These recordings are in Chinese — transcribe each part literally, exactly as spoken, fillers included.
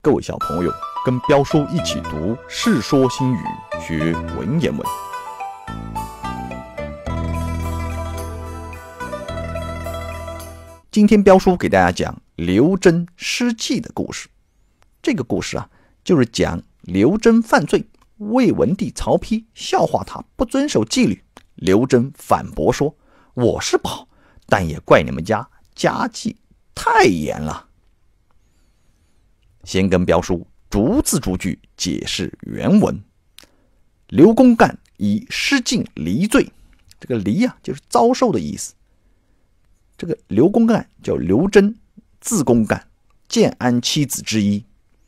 各位小朋友，跟彪叔一起读《世说新语》，学文言文。今天彪叔给大家讲刘桢失计的故事。这个故事啊，就是讲刘桢犯罪，魏文帝曹丕笑话他不遵守纪律。刘桢反驳说：“我是不好，但也怪你们家家纪太严了。”先跟彪叔逐字逐句解释原文。刘公干以失敬离罪，这个离啊就是遭受的意思。这个刘公干叫刘桢，字公干，建安七子之一。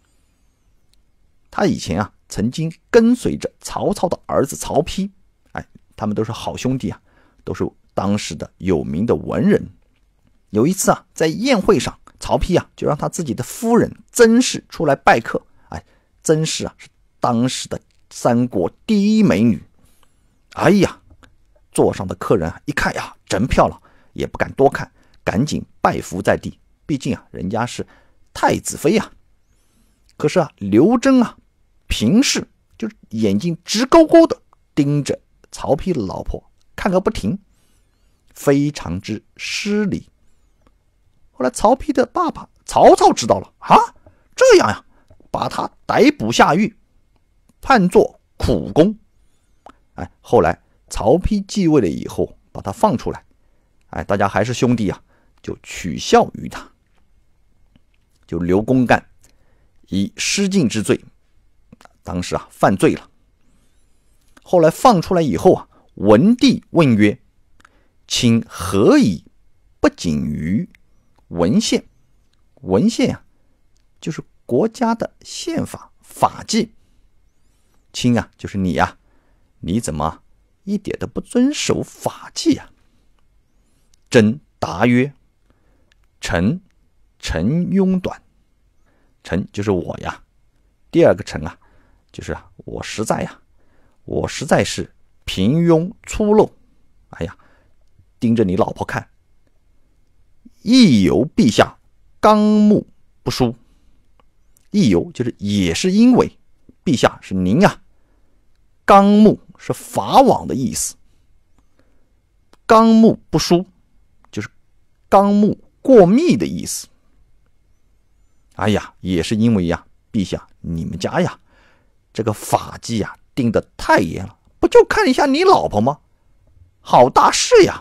他以前啊曾经跟随着曹操的儿子曹丕，哎，他们都是好兄弟啊，都是当时的有名的文人。有一次啊，在宴会上，曹丕啊就让他自己的夫人曾氏出来拜客。哎，曾氏啊是当时的三国第一美女。哎呀，座上的客人啊一看呀，真漂亮，也不敢多看，赶紧拜伏在地。毕竟啊，人家是太子妃啊。可是啊，刘桢啊，平视就是眼睛直勾勾的盯着曹丕的老婆看个不停，非常之失礼。后来曹丕的爸爸曹操知道了啊，这样呀，把他逮捕下狱，判作苦工。哎，后来曹丕继位了以后，把他放出来。哎，大家还是兄弟啊，就取笑于他。就刘公干以失敬之罪，当时啊犯罪了。后来放出来以后啊，文帝问曰：“卿何以不谨于文献？”文献啊，就是国家的宪法法纪。卿啊，就是你啊，你怎么一点都不遵守法纪啊？桢答曰：“臣臣庸短。”臣就是我呀。第二个臣啊，就是啊，我实在呀，我实在是平庸粗陋。哎呀，盯着你老婆看。亦由陛下纲目不书。亦由就是也是因为，陛下是您啊，纲目是法网的意思，纲目不书就是纲目过密的意思。哎呀，也是因为呀，陛下你们家呀，这个法纪呀定得太严了，不就看一下你老婆吗？好大事呀！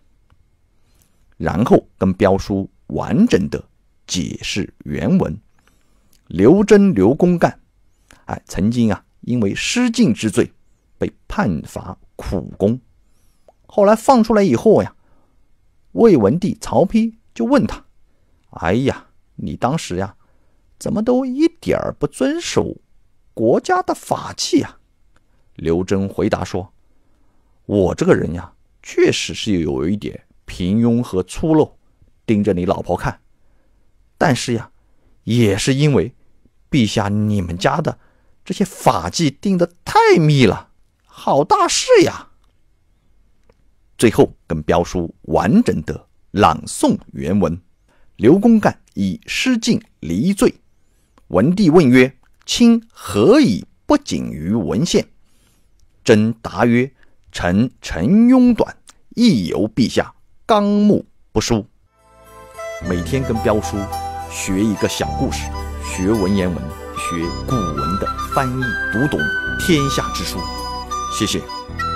然后跟彪叔完整的解释原文。刘桢刘公干，哎，曾经啊因为失敬之罪被判罚苦工。后来放出来以后呀，魏文帝曹丕就问他：“哎呀，你当时呀，怎么都一点儿不遵守国家的法纪啊？”刘桢回答说：“我这个人呀，确实是有一点平庸和粗陋，盯着你老婆看。但是呀，也是因为陛下你们家的这些法纪定得太密了，好大事呀！”最后跟彪叔完整的朗诵原文。刘公干以失敬离罪。文帝问曰：“卿何以不谨于文献？”桢答曰：“臣臣庸短，亦由陛下纲目不书。”每天跟彪叔学一个小故事，学文言文，学古文的翻译读懂天下之书。谢谢。